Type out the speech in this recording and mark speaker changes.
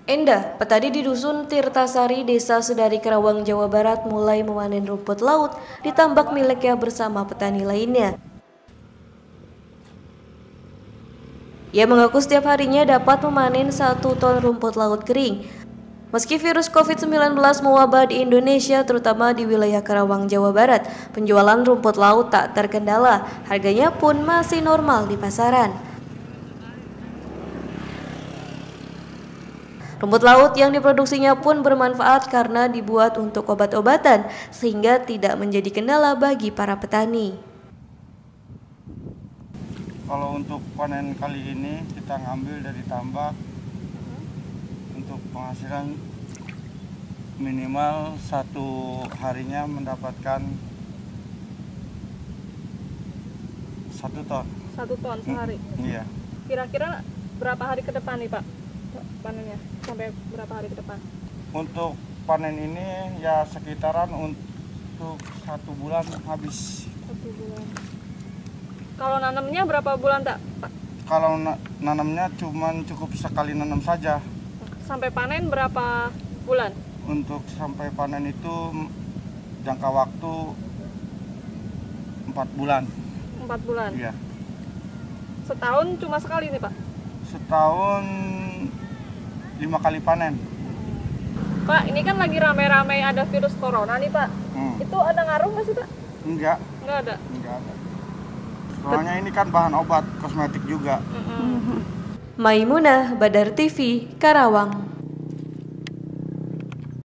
Speaker 1: Endah, petani di Dusun Tirtasari, Desa Sedari, Karawang, Jawa Barat mulai memanen rumput laut di tambak miliknya bersama petani lainnya. Ia mengaku setiap harinya dapat memanen 1 ton rumput laut kering. Meski virus COVID-19 mewabah di Indonesia, terutama di wilayah Karawang, Jawa Barat, penjualan rumput laut tak terkendala. Harganya pun masih normal di pasaran. Rumput laut yang diproduksinya pun bermanfaat karena dibuat untuk obat-obatan, sehingga tidak menjadi kendala bagi para petani.
Speaker 2: Kalau untuk panen kali ini kita ngambil dari tambak, untuk penghasilan minimal 1 harinya mendapatkan 1 ton.
Speaker 3: 1 ton sehari?
Speaker 2: Iya.
Speaker 3: Kira-kira berapa hari ke depan nih Pak panennya? Sampai berapa hari ke depan?
Speaker 2: Untuk panen ini ya sekitaran untuk 1 bulan habis.
Speaker 3: 1 bulan. Kalau nanamnya berapa bulan tak Pak?
Speaker 2: Kalau nanamnya cuman cukup sekali nanam saja.
Speaker 3: Sampai panen berapa bulan?
Speaker 2: Untuk sampai panen itu jangka waktu 4 bulan.
Speaker 3: 4 bulan?
Speaker 2: Iya.
Speaker 3: Setahun cuma sekali nih Pak?
Speaker 2: Setahun 5 kali panen.
Speaker 3: Pak, ini kan lagi rame-rame ada virus corona nih Pak. Itu ada ngaruh nggak sih Pak?
Speaker 2: Enggak.
Speaker 3: Nggak ada?
Speaker 2: Enggak ada. Soalnya ini kan bahan obat, kosmetik juga.
Speaker 1: Maimunah, Badar TV, Karawang.